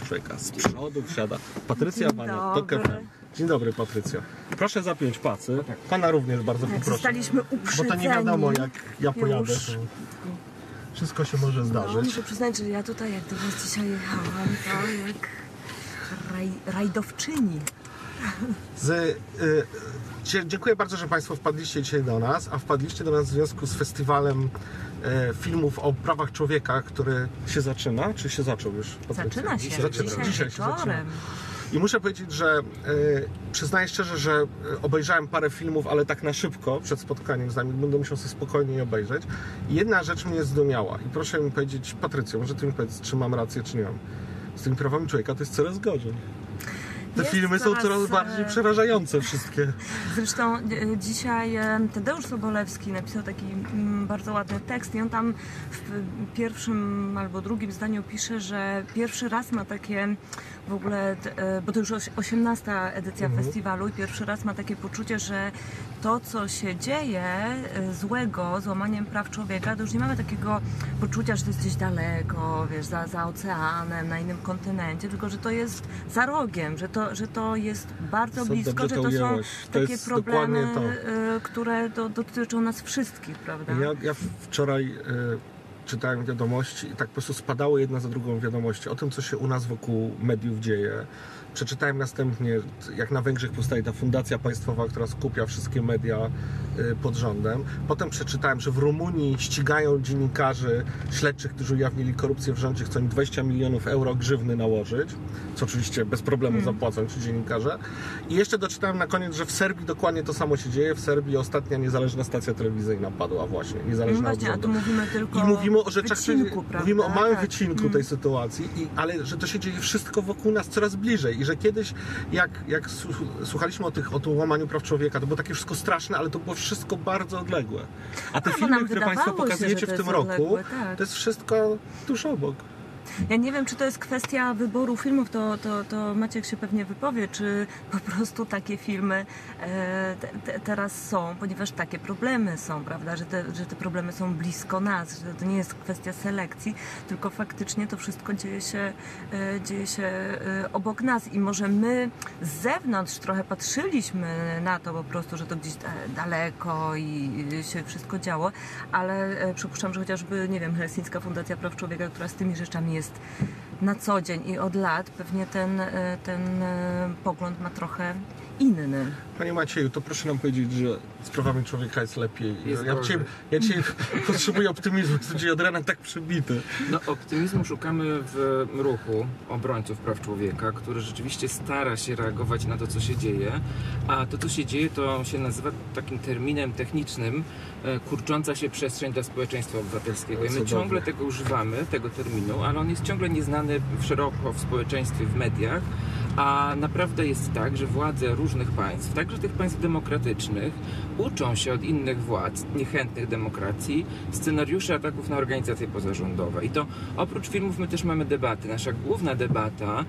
człowieka. Z przodu wsiada Patrycja Baniak, TOK FM. Dzień dobry, Patrycja. Proszę zapiąć pasy. Pana również bardzo poproszę. Zostaliśmy uprzedzeni. Bo to nie wiadomo, jak ja pojadę. To wszystko się może zdarzyć. Muszę przyznać, że ja tutaj, jak do was dzisiaj jechałam, to jak rajdowczyni. Dziękuję bardzo, że Państwo wpadliście dzisiaj do nas, a wpadliście do nas w związku z festiwalem filmów o prawach człowieka, który się zaczyna, czy się zaczął już? Zaczyna się. Dzisiaj się zaczyna. I muszę powiedzieć, że przyznaję szczerze, że obejrzałem parę filmów, ale tak na szybko przed spotkaniem z nami, będę musiał sobie spokojnie obejrzeć. I jedna rzecz mnie zdumiała i proszę mi powiedzieć, Patrycjo, może Ty mi powiedz, czy mam rację, czy nie mam. Z tymi prawami człowieka to jest coraz gorzej. Te filmy są coraz bardziej przerażające wszystkie. Zresztą dzisiaj Tadeusz Sobolewski napisał taki bardzo ładny tekst i on tam w pierwszym albo drugim zdaniu pisze, że pierwszy raz ma takie w ogóle, bo to już 18. edycja festiwalu i pierwszy raz ma takie poczucie, że to, co się dzieje złego, z łamaniem praw człowieka, to już nie mamy takiego poczucia, że to jest gdzieś daleko, wiesz, za oceanem, na innym kontynencie, tylko że to jest za rogiem, że to jest bardzo blisko, że to są takie problemy, które dotyczą nas wszystkich, prawda? Ja wczoraj czytałem wiadomości i tak po prostu spadały jedna za drugą wiadomości o tym, co się u nas wokół mediów dzieje. Przeczytałem następnie, jak na Węgrzech powstaje ta fundacja państwowa, która skupia wszystkie media pod rządem. Potem przeczytałem, że w Rumunii ścigają dziennikarzy śledczych, którzy ujawnili korupcję w rządzie, chcą im 20 milionów euro grzywny nałożyć, co oczywiście bez problemu zapłacą ci dziennikarze. I jeszcze doczytałem na koniec, że w Serbii dokładnie to samo się dzieje. W Serbii ostatnia niezależna stacja telewizyjna padła właśnie, niezależna od rządu. A tu mówimy tylko I mówimy o rzeczach, mówimy o małym tak. wycinku tej sytuacji, ale że to się dzieje wszystko wokół nas coraz bliżej i że kiedyś, jak słuchaliśmy o tym łamaniu praw człowieka, to było takie wszystko straszne, ale to było wszystko bardzo odległe. A te filmy, które Państwo pokazujecie w tym roku, to jest wszystko tuż obok. Ja nie wiem, czy to jest kwestia wyboru filmów, to Maciek się pewnie wypowie, czy po prostu takie filmy teraz są, ponieważ takie problemy są, prawda, że te problemy są blisko nas, że to nie jest kwestia selekcji, tylko faktycznie to wszystko dzieje się obok nas i może my z zewnątrz trochę patrzyliśmy na to po prostu, że to gdzieś daleko i się wszystko działo, ale przypuszczam, że chociażby, nie wiem, Helsińska Fundacja Praw Człowieka, która z tymi rzeczami jest na co dzień i od lat, pewnie ten pogląd ma trochę inny. Panie Macieju, to proszę nam powiedzieć, że z prawami człowieka jest lepiej. Ja dzisiaj potrzebuję optymizmu, jestem dzisiaj od rana tak przybity. No, optymizmu szukamy w ruchu obrońców praw człowieka, który rzeczywiście stara się reagować na to, co się dzieje, a to, co się dzieje, to się nazywa takim terminem technicznym kurcząca się przestrzeń dla społeczeństwa obywatelskiego. I my ciągle tego używamy, tego terminu, ale on jest ciągle nieznany szeroko w społeczeństwie, w mediach. A naprawdę jest tak, że władze różnych państw, także tych państw demokratycznych, uczą się od innych władz, niechętnych demokracji, scenariuszy ataków na organizacje pozarządowe. I to oprócz filmów my też mamy debaty. Nasza główna debata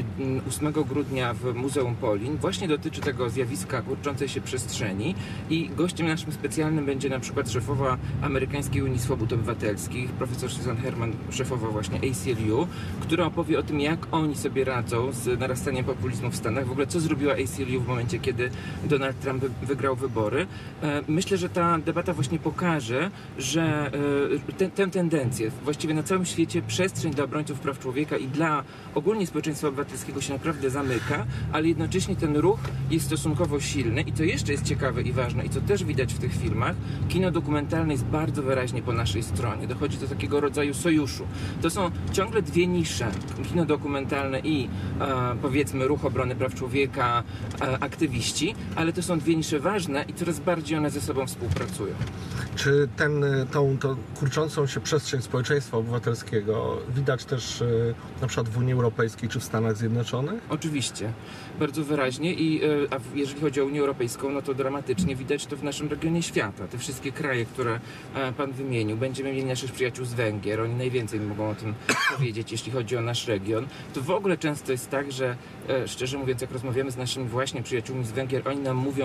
8 grudnia w Muzeum Polin właśnie dotyczy tego zjawiska kurczącej się przestrzeni i gościem naszym specjalnym będzie na przykład szefowa Amerykańskiej Unii Swobód Obywatelskich, profesor Susan Herman, szefowa właśnie ACLU, która opowie o tym, jak oni sobie radzą z narastaniem populizmu w Stanach. W ogóle co zrobiła ACLU w momencie, kiedy Donald Trump wygrał wybory. Myślę, że ta debata właśnie pokaże, że tę tendencję właściwie na całym świecie przestrzeń dla obrońców praw człowieka i dla ogólnie społeczeństwa obywatelskiego się naprawdę zamyka, ale jednocześnie ten ruch jest stosunkowo silny i co jeszcze jest ciekawe i ważne i co też widać w tych filmach, kino dokumentalne jest bardzo wyraźnie po naszej stronie. Dochodzi do takiego rodzaju sojuszu. To są ciągle dwie nisze, kino dokumentalne i powiedzmy ruch obrony praw człowieka, aktywiści, ale to są dwie nisze ważne i coraz bardziej one ze sobą współpracują. Czy tą kurczącą się przestrzeń społeczeństwa obywatelskiego widać też na przykład w Unii Europejskiej czy w Stanach Zjednoczonych? Oczywiście, bardzo wyraźnie a jeżeli chodzi o Unię Europejską, no to dramatycznie widać to w naszym regionie świata. Te wszystkie kraje, które Pan wymienił, będziemy mieli naszych przyjaciół z Węgier, oni najwięcej mogą o tym powiedzieć, jeśli chodzi o nasz region. To w ogóle często jest tak, że szczerze mówiąc, jak rozmawiamy z naszymi właśnie przyjaciółmi z Węgier, oni nam mówią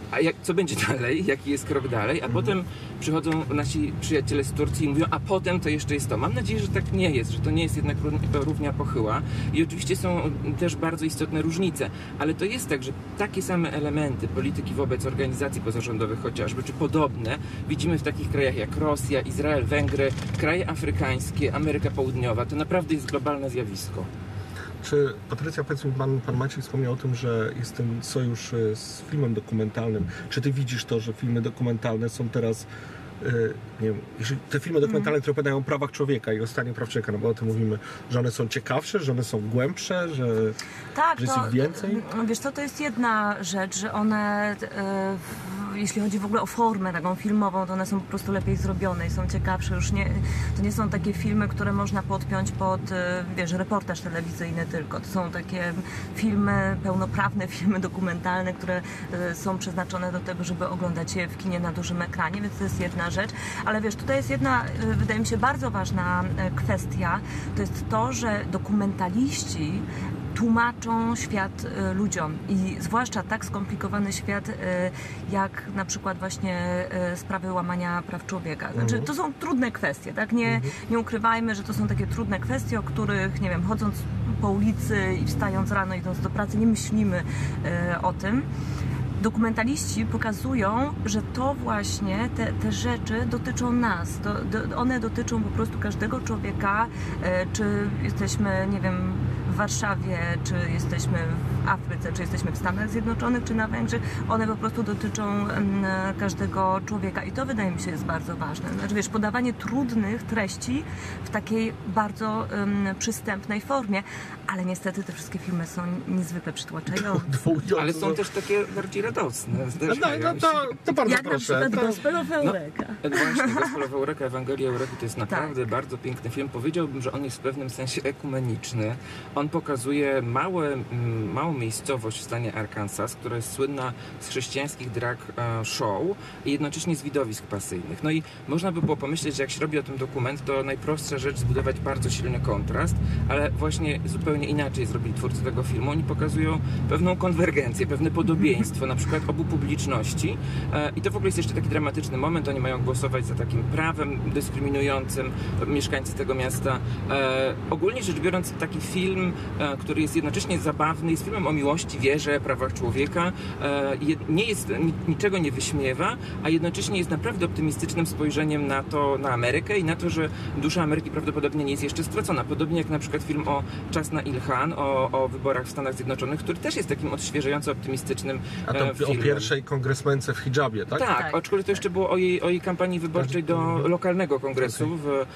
co będzie dalej, jaki jest krok dalej, a potem przychodzą nasi przyjaciele z Turcji i mówią, a potem to jeszcze jest to. Mam nadzieję, że tak nie jest, że to nie jest jednak równia pochyła i oczywiście są też bardzo istotne różnice, ale to jest tak, że takie same elementy polityki wobec organizacji pozarządowych chociażby, czy podobne, widzimy w takich krajach jak Rosja, Izrael, Węgry, kraje afrykańskie, Ameryka Południowa. To naprawdę jest globalne zjawisko. Czy, Patrycja, powiedz mi, pan Maciej wspomniał o tym, że jest ten sojusz z filmem dokumentalnym. Czy ty widzisz to, że filmy dokumentalne są teraz, nie wiem, te filmy dokumentalne, które opowiadają o prawach człowieka i o stanie praw człowieka, no bo o tym mówimy, że one są ciekawsze, że one są głębsze, że jest ich więcej? Wiesz co, to jest jedna rzecz, że one, jeśli chodzi w ogóle o formę taką filmową, to one są po prostu lepiej zrobione i są ciekawsze. To nie są takie filmy, które można podpiąć pod, wiesz, reportaż telewizyjny tylko. To są takie filmy, pełnoprawne filmy dokumentalne, które są przeznaczone do tego, żeby oglądać je w kinie na dużym ekranie, więc to jest jedna rzecz. Ale wiesz, tutaj jest jedna, wydaje mi się, bardzo ważna kwestia. To jest to, że dokumentaliści tłumaczą świat ludziom i zwłaszcza tak skomplikowany świat, jak na przykład właśnie sprawy łamania praw człowieka. Znaczy, to są trudne kwestie, tak? Nie ukrywajmy, że to są takie trudne kwestie, o których, nie wiem, chodząc po ulicy i wstając rano, idąc do pracy, nie myślimy o tym. Dokumentaliści pokazują, że to właśnie, te rzeczy dotyczą nas. One dotyczą po prostu każdego człowieka, czy jesteśmy, nie wiem, w Warszawie, czy jesteśmy w Afryce, czy jesteśmy w Stanach Zjednoczonych, czy na Węgrzech. One po prostu dotyczą każdego człowieka i to wydaje mi się jest bardzo ważne. Znaczy, wiesz, podawanie trudnych treści w takiej bardzo przystępnej formie, ale niestety te wszystkie filmy są niezwykle przytłaczające. Ale są też takie bardziej radosne. To bardzo jak proszę. na przykład Gospel of Eureka. Właśnie, Gospel of Eureka, Ewangelia Eureki to jest naprawdę bardzo piękny film. Powiedziałbym, że on jest w pewnym sensie ekumeniczny. On pokazuje małą miejscowość w stanie Arkansas, która jest słynna z chrześcijańskich drag show i jednocześnie z widowisk pasyjnych. No i można by było pomyśleć, że jak się robi o tym dokument, to najprostsza rzecz zbudować bardzo silny kontrast, ale właśnie zupełnie inaczej zrobili twórcy tego filmu. Oni pokazują pewną konwergencję, pewne podobieństwo, na przykład obu publiczności i to w ogóle jest jeszcze taki dramatyczny moment. Oni mają głosować za takim prawem dyskryminującym mieszkańcy tego miasta. Ogólnie rzecz biorąc, taki film, który jest jednocześnie zabawny, jest filmem o miłości, wierze, prawach człowieka, niczego nie wyśmiewa, a jednocześnie jest naprawdę optymistycznym spojrzeniem na Amerykę i na to, że dusza Ameryki prawdopodobnie nie jest jeszcze stracona. Podobnie jak na przykład film o Czas na Ilhan, o wyborach w Stanach Zjednoczonych, który też jest takim odświeżająco optymistycznym filmem. O pierwszej kongresmence w hijabie, tak? Tak, aczkolwiek to jeszcze było o jej kampanii wyborczej do lokalnego kongresu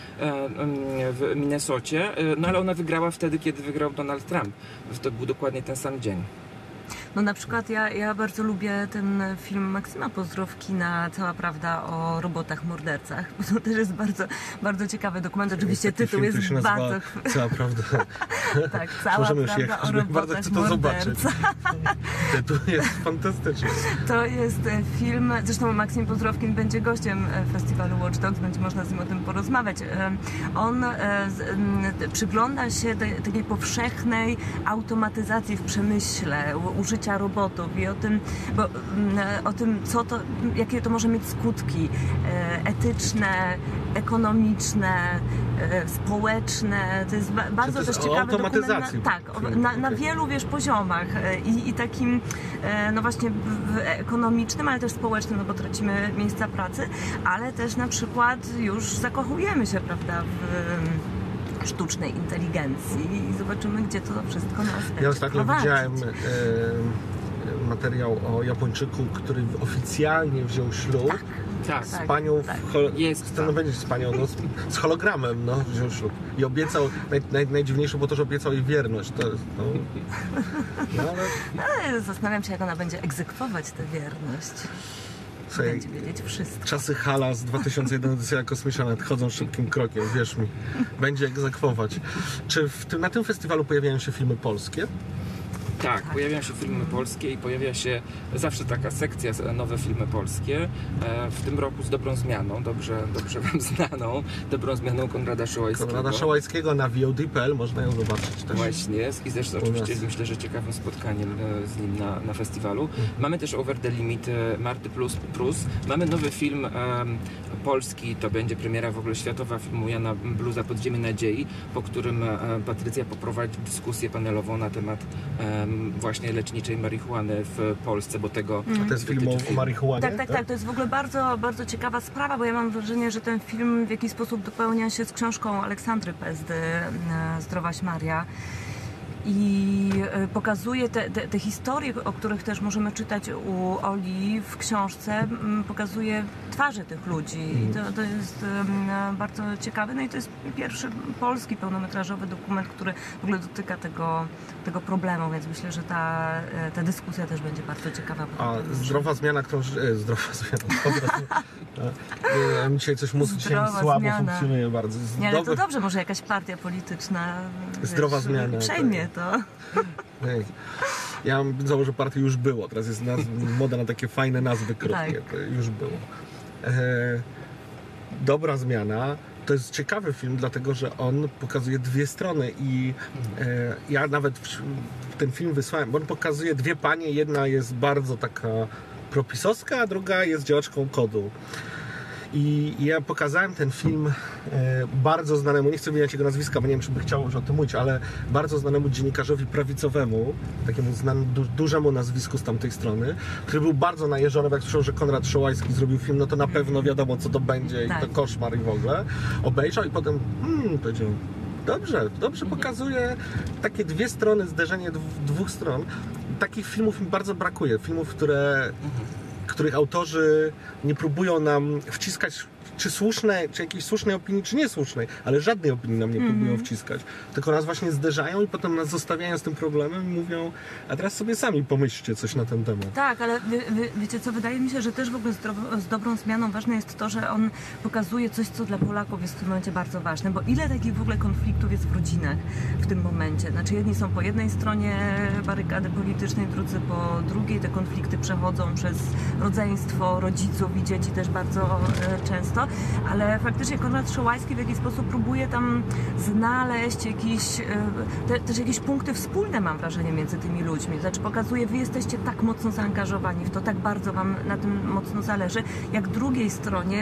w Minnesocie, no ale ona wygrała wtedy, kiedy wygrał Donald Trump. To był dokładnie ten sam dzień. No na przykład ja bardzo lubię ten film Maksyma Pozdrowkina, Cała prawda o robotach mordercach. To też jest bardzo, bardzo ciekawy dokument. Oczywiście tytuł jest bardzo... Cała prawda. Tak, Cała prawda o robotach mordercach. Tytuł jest fantastyczny. To jest film, zresztą Maksym Pozdrowkin będzie gościem festiwalu Watch Dogs, będzie można z nim o tym porozmawiać. On przygląda się takiej powszechnej automatyzacji w przemyśle, użycia robotów i o tym jakie to może mieć skutki etyczne, ekonomiczne, społeczne. To jest bardzo też ciekawy dokument. Na wielu, wiesz, poziomach i takim, no właśnie ekonomicznym, ale też społecznym, no bo tracimy miejsca pracy, ale też na przykład już zakochujemy się, prawda, w sztucznej inteligencji i zobaczymy, gdzie to wszystko nas będzie Ja ostatnio prowadzić. widziałem materiał o Japończyku, który oficjalnie wziął ślub z panią, z panią, z hologramem, wziął ślub i obiecał, najdziwniejsze było to, że obiecał jej wierność. To jest, ale zastanawiam się, jak ona będzie egzekwować tę wierność. Będzie wiedzieć wszystko. Czasy Hala z 2001 edycja kosmiczna nadchodzą szybkim krokiem, wierz mi. Będzie egzekwować. Czy na tym festiwalu pojawiają się filmy polskie? Tak, pojawiają się filmy polskie i pojawia się zawsze taka sekcja nowe filmy polskie. W tym roku z dobrą zmianą, dobrze wam znaną, dobrą zmianą Konrada Szołajskiego. Konrada Szołajskiego na VOD.pl można ją zobaczyć też. Właśnie, i zresztą oczywiście myślę, że ciekawym spotkaniem z nim na festiwalu. Mamy też Over the Limit Marty Prus. Mamy nowy film polski, to będzie premiera w ogóle światowa filmu Jana Bluza Podziemie Nadziei, po którym Patrycja poprowadzi dyskusję panelową na temat właśnie leczniczej marihuany w Polsce, bo tego... To jest film o marihuanie? Tak. To jest w ogóle bardzo, bardzo ciekawa sprawa, bo ja mam wrażenie, że ten film w jakiś sposób dopełnia się z książką Aleksandry Pezdy Zdrowaś Maria. I pokazuje te historie, o których też możemy czytać u Oli w książce, pokazuje twarze tych ludzi i to jest bardzo ciekawe. No i to jest pierwszy polski pełnometrażowy dokument, który w ogóle dotyka tego problemu, więc myślę, że ta dyskusja też będzie bardzo ciekawa. A zdrowa zmiana, którą... Zdrowa zmiana. Ja dzisiaj coś mózg dzisiaj słabo funkcjonuje bardzo. Nie, ale to dobrze, może jakaś partia polityczna zdrowa zmiana przejmie to. Ja założę partię Już Było. Teraz jest moda na takie fajne nazwy krótkie. Tak. To Już Było. Dobra zmiana. To jest ciekawy film, dlatego że on pokazuje dwie strony i ja nawet ten film wysłałem, bo on pokazuje dwie panie. Jedna jest bardzo taka propisowska, a druga jest działaczką kodu. I ja pokazałem ten film bardzo znanemu, nie chcę wymieniać jego nazwiska, bo nie wiem, czy by chciał już o tym mówić, ale bardzo znanemu dziennikarzowi prawicowemu, takiemu dużemu nazwisku z tamtej strony, który był bardzo najeżony, bo jak słyszał, że Konrad Szołajski zrobił film, no to na pewno wiadomo, co to będzie i to koszmar i w ogóle. Obejrzał i potem powiedział, dobrze pokazuje takie dwie strony, zderzenie dwóch stron. Takich filmów mi bardzo brakuje. Filmów, których autorzy nie próbują nam wciskać czy słusznej, czy jakiejś słusznej opinii, czy niesłusznej, ale żadnej opinii nam nie próbują wciskać. Tylko nas właśnie zderzają i potem nas zostawiają z tym problemem i mówią, a teraz sobie sami pomyślcie coś na ten temat. Tak, ale wiecie co, wydaje mi się, że też w ogóle z dobrą zmianą ważne jest to, że on pokazuje coś, co dla Polaków jest w tym momencie bardzo ważne, bo ile takich w ogóle konfliktów jest w rodzinach w tym momencie. Znaczy jedni są po jednej stronie barykady politycznej, drudzy po drugiej. Te konflikty przechodzą przez rodzeństwo, rodziców i dzieci też bardzo często. Ale faktycznie Konrad Szołajski w jakiś sposób próbuje tam znaleźć też jakieś punkty wspólne, mam wrażenie, między tymi ludźmi. Znaczy pokazuje, wy jesteście tak mocno zaangażowani w to, tak bardzo wam na tym mocno zależy, jak drugiej stronie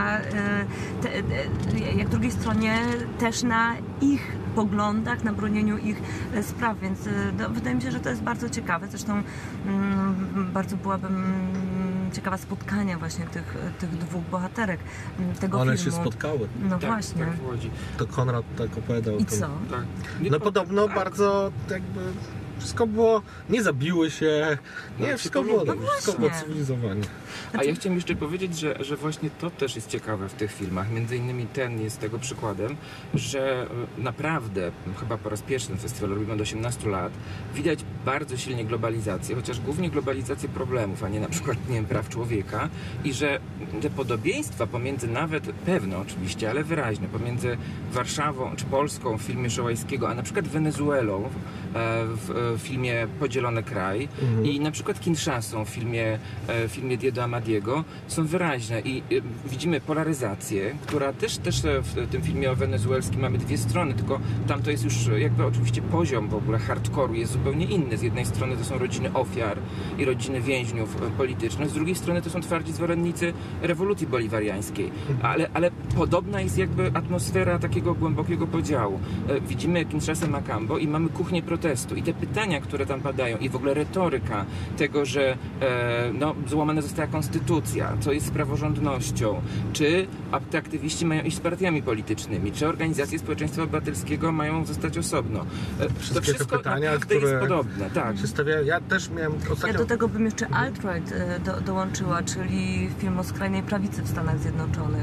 też na ich poglądach, na bronieniu ich spraw, więc wydaje mi się, że to jest bardzo ciekawe. Zresztą bardzo byłabym ciekawa spotkania właśnie tych dwóch bohaterek tego filmu. One się spotkały. No tak, właśnie. Tak, w Łodzi. To Konrad tak opowiadał. I co? Tak. No podobno bardzo jakby wszystko było, nie zabiły się, wszystko było dobrze, wszystko było cywilizowanie. A ja chciałem jeszcze powiedzieć, że właśnie to też jest ciekawe w tych filmach. Między innymi ten jest tego przykładem, że naprawdę, chyba po raz pierwszy ten festiwal robimy od 18 lat, widać bardzo silnie globalizację, chociaż głównie globalizację problemów, a nie na przykład, praw człowieka i że te podobieństwa pomiędzy nawet, pewne oczywiście, ale wyraźne, pomiędzy Warszawą czy Polską w filmie Szołajskiego, a na przykład Wenezuelą w filmie Podzielony kraj i na przykład Kinshasą w filmie Diego Amadiego są wyraźne i widzimy polaryzację, która też w tym filmie o wenezuelskim mamy dwie strony, tylko tam to jest już jakby oczywiście poziom w ogóle hardkoru jest zupełnie inny. Z jednej strony to są rodziny ofiar i rodziny więźniów politycznych, z drugiej strony to są twardzi zwolennicy rewolucji boliwariańskiej, ale podobna jest jakby atmosfera takiego głębokiego podziału. Widzimy Kinshasę Macambo i mamy kuchnię protestu i te pytania, które tam padają i w ogóle retoryka tego, że złamana została konstytucja, co jest z praworządnością, czy aktywiści mają iść z partiami politycznymi, czy organizacje społeczeństwa obywatelskiego mają zostać osobno. To wszystko pytania, które jest podobne. Tak. Ja też miałem ostatnio... Ja do tego bym jeszcze alt-right dołączyła, czyli film o skrajnej prawicy w Stanach Zjednoczonych.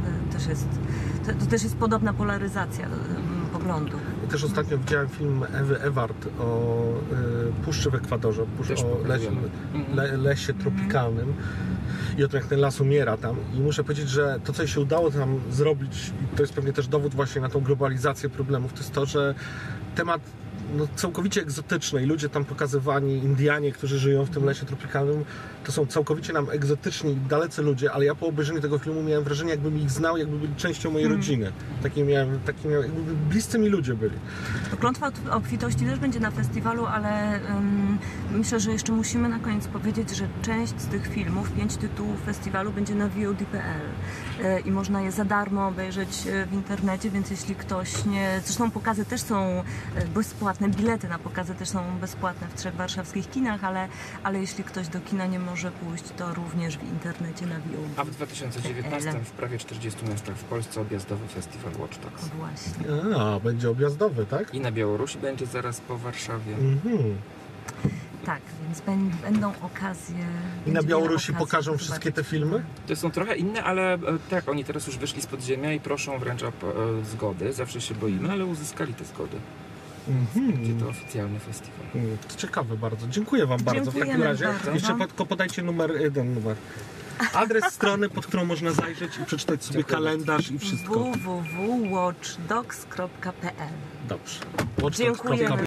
To też jest podobna polaryzacja poglądów. Ja też ostatnio widziałem film Ewy Ewart o puszczy w Ekwadorze, o lesie tropikalnym i o tym, jak ten las umiera tam. I muszę powiedzieć, że to, co się udało tam zrobić, i to jest pewnie też dowód właśnie na tą globalizację problemów, to jest to, że temat no, całkowicie egzotyczne i ludzie tam pokazywani, Indianie, którzy żyją w tym lesie tropikalnym, to są całkowicie nam egzotyczni i dalecy ludzie, ale ja po obejrzeniu tego filmu miałem wrażenie, jakbym ich znał, jakby byli częścią mojej rodziny. Takie miałem, jakby bliscy mi ludzie byli. Klątwa obfitości też będzie na festiwalu, ale myślę, że jeszcze musimy na koniec powiedzieć, że część z tych filmów, 5 tytułów festiwalu będzie na VOD.pl i można je za darmo obejrzeć w internecie, więc jeśli ktoś nie... Zresztą pokazy też są bezpłatne, bilety na pokazy też są bezpłatne w 3 warszawskich kinach, ale jeśli ktoś do kina nie może pójść, to również w internecie na VOD. A w 2019 w prawie 40 miastach w Polsce objazdowy festiwal Watch Dogs. Właśnie. A, będzie objazdowy, tak? I na Białorusi będzie zaraz po Warszawie. Tak, więc będą okazje... I na będzie Białorusi wiele okazji, pokażą żeby wszystkie zobaczyć. te filmy? To są trochę inne, ale tak, oni teraz już wyszli z podziemia i proszą wręcz o zgody. Zawsze się boimy, ale uzyskali te zgody. Będzie to oficjalny festiwal. To ciekawe bardzo. Dziękuję wam bardzo w takim Dziękujemy razie. bardzo. Jeszcze tylko podajcie numer. Adres strony, pod którą można zajrzeć i przeczytać sobie Dziękuję kalendarz i wszystko. www.watchdogs.pl. Dobrze. Dziękujemy.